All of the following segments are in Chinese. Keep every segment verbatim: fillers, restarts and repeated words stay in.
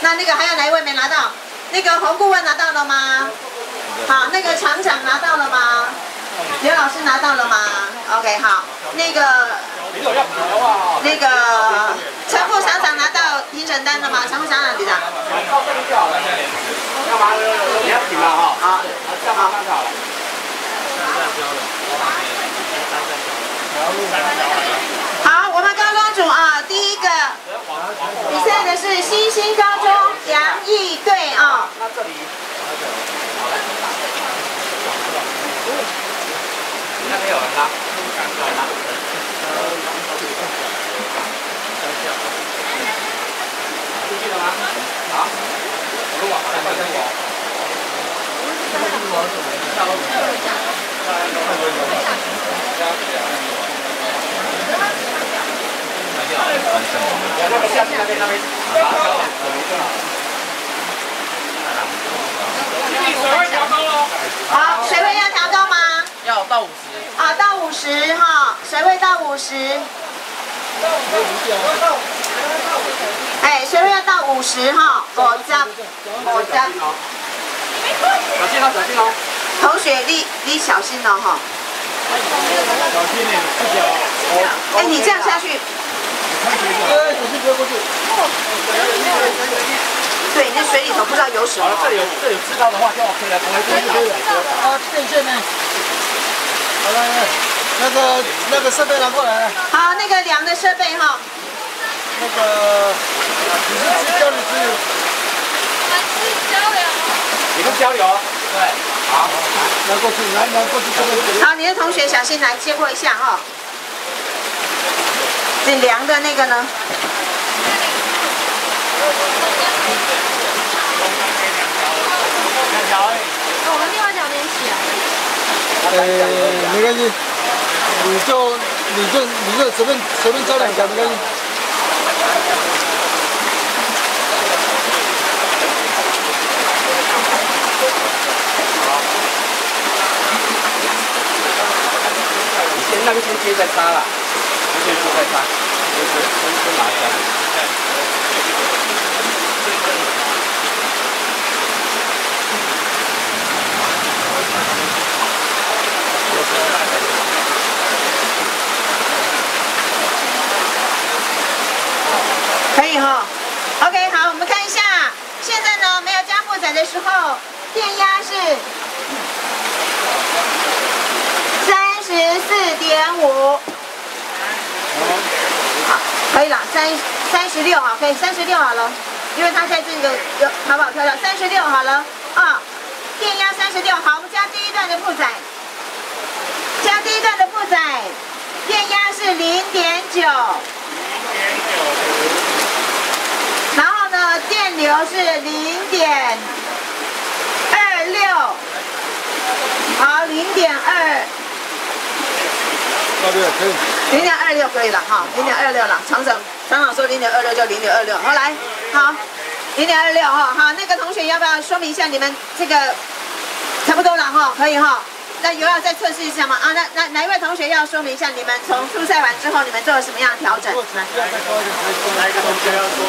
那那个还有哪一位没拿到？那个洪顾问拿到了吗？好，那个厂长拿到了吗？刘老师拿到了吗 ？OK， 好，那个那个陈副厂长拿到评审单了吗？陈副厂长局长。 到这里就好了。干嘛？你要停了哈。好，这样慢慢就好了。 好，我们高中组啊，第一个比赛的是新兴高中杨毅队啊。 那这里，你那边有人拉，有人拉。出去了吗？好，我录完，来快跟我。那个下面那边那边，水位调高了。 好，水位要调高吗？ 要到五十。 啊，到五十哈，水位到五十。哎，水位要到五十哈，我张，我张。 小心哦，小心哦。 同学，你你小心哦哈。 小心点，不小。 哎，你这样下去。 对，小心不要过去。 对，那水里头不知道有什么。 好了，这有这有知道的话就 OK 了，不会过去的。 啊，电线呢？好来来，那个那个设备拿过来。 好，那个量的设备哈。 那个你是交流资源。 交流。你们交流。对。好， 拿过去，拿拿过去这边。 好，你的同学小心来接过一下哈。这量的那个呢？ 两条而已。 我们另外一条连起来。 呃，没关系，你就你就你就随便随便交两条，没关系。 你先那个先接再插啦，先接再插，先先先拿下。 可以哈 ，OK， 好，我们看一下，现在呢没有加负载的时候，电压是三十四点五，好，可以了，三三十六哈，可以三十六好了，因为它在这个有好不好漂亮？三十六好了啊，电压三十六，好，我们加第一段的负载，加第一段的负载，电压是零点九。然后呢，电流是零点二六，好，零点二， 二六可以， 零点二六可以了哈，零点二六了。厂长，厂长说零点二六就零点二六，好来，好，零点二六哈，好，那个同学要不要说明一下你们这个差不多了哈，可以哈。那有要再测试一下吗？啊，那那哪一位同学要说明一下你们从初赛完之后你们做了什么样的调整？ 来，哪一个同学要说？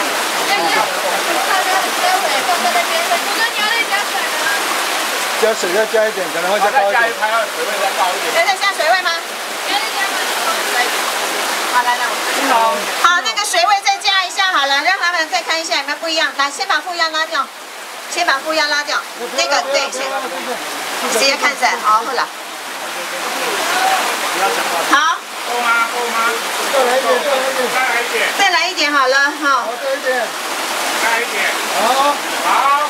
加水要加一点，可能会再高一点。 还要水位再高一点。 再再加水位吗？好，来来，我好，那个水位再加一下好了，让他们再看一下有没有不一样。来，先把负压拉掉，先把负压拉掉。那个对，先。直接看噻，好，好了。好。 够吗？够吗？ 再来一点，再来一点， 再来一点。 再来一点好了，哈。 好，再一点。 再来一点。 好。 好。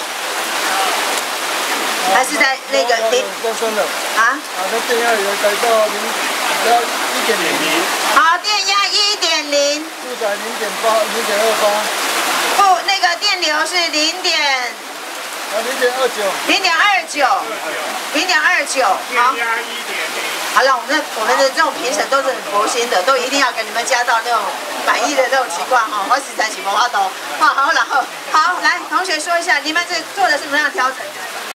还是在那个零。 够深了。 啊？ 好，那电压有改到零，要一点零。 好，电压一点零。 负载零点八，零点二八。 不，那个电流是零点。 啊，零点二九， 零点二九，零点二九，好。 电压一点零。 好了，我们的我们的这种评审都是很佛心的，都一定要给你们加到那种满意的这种情况哈。我实在是没法懂。好，好了，好，好，来，同学说一下，你们这做了什么样的调整？